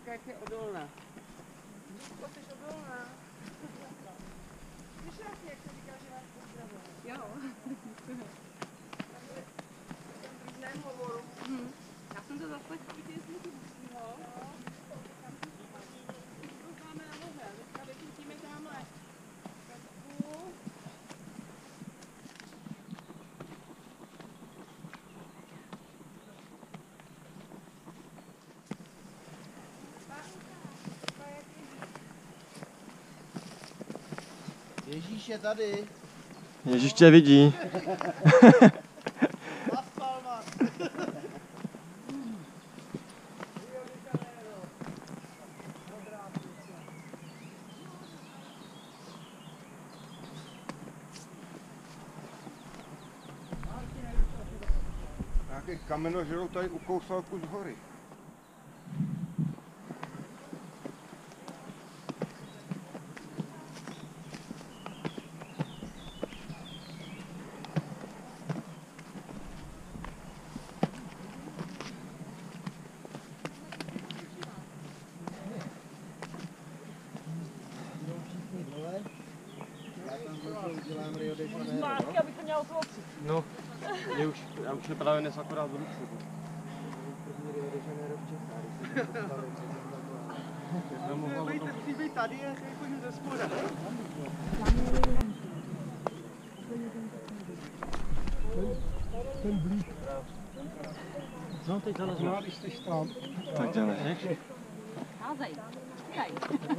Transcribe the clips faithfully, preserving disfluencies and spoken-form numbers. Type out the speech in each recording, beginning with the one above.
Říká, jak je odolná. Říká, jsi odolná. Víš, jak se říká, že vás pozdravuje? Jo. V tom různém hovoru. Hmm. Já jsem to zaslechla. No. To máme na noze. Teďka vykrutíme tamhle. Kapku. Ježíš je tady. Ježíš tě vidí. Las Palmas. Nějaký kamenožrou tady ukousal kus hory. Zpátky, abych to měla otvořit. No, je už, já už právě dnes akorát budu přijít. Přibej tady, já se chodím ze spoda. Ten blík. No, teď ale zná, když jsi tam. Tak dělej. Házej. Házej.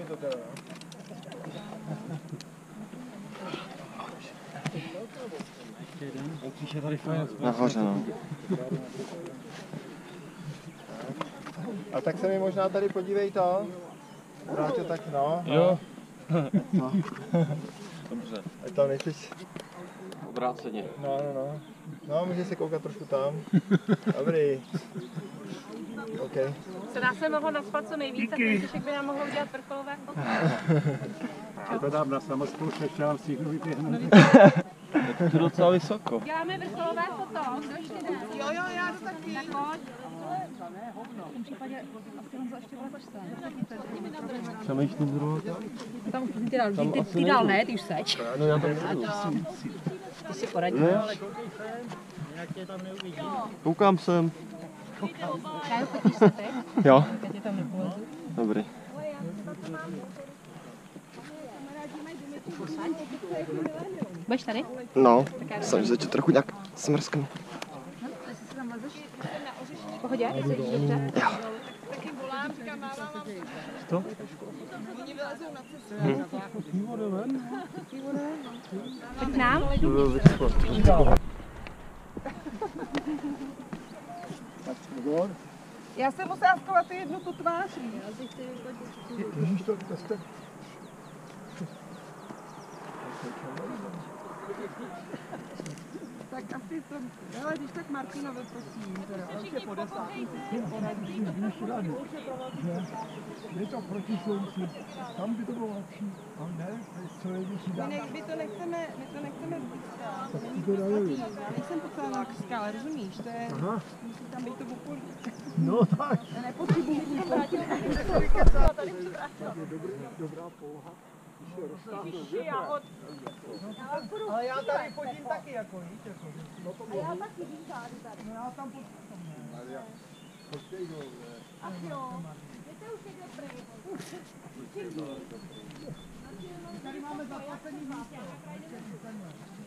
Když je tady fajn. Nahoře, no. A tak se mi možná tady podívej to. Vrátil tak, no. Jo. No. Dobře. Ať tam nejsi. Obráceně. No, no, no. No, můžeš se koukat trošku tam. Dobrý. OK. Se nás se mohlo naspat co nejvíc, tak Ježíšek by nám mohlo udělat vrcholové fotky. Já to dám na samospouště, ještě vám stihnu vypěhnout. Je to docela vysoko. Děláme vrcholové foto. Kdo ještě jde? Jo, jo, já to taky. Tak pojď. V tom případě asi on ještě vlezeš sem. Přemýšlím druhou. Tam ty dál, ty, ty, ty dál ne, ty už seč. No já tam jdu. To si poradí. Koukám sem. Já fotíš se teď? Jo. Já tě tam nepolezu. Dobrý. Budeš tady? No, jsem se trochu nějak smrsknu. No, jestli se tam lezeš? V pohodě? Jsi dobře? Jo. Taky volám, říkám, mávám vám. To? Oni vylezou na cestu. Tak k nám? Já jsem musela skovat ty jednu tu tváří. Ježíš, to, to jste... Tak asi to, ale když tak Martinovi prosím, teda, ale už je po desátý. Je to proti slunci, tam by to bylo lepší, ale ne, co největší dá. My, ne, my to nechceme, my to nechceme blízká. Tak ti to dají. Já nejsem pocelá k skále, rozumíš? To je, Aha. musí tam být to v okolí. No tak. Já nepotřebuji se vrátit. Dobrá poloha. Ježiši, já od... Ale já tady chodím taky jako, víš, jako. No to A já taky vím tady tady. no já tam potřebuji. Ach jo, je to už je dobrý. Tady máme zaplacený místo.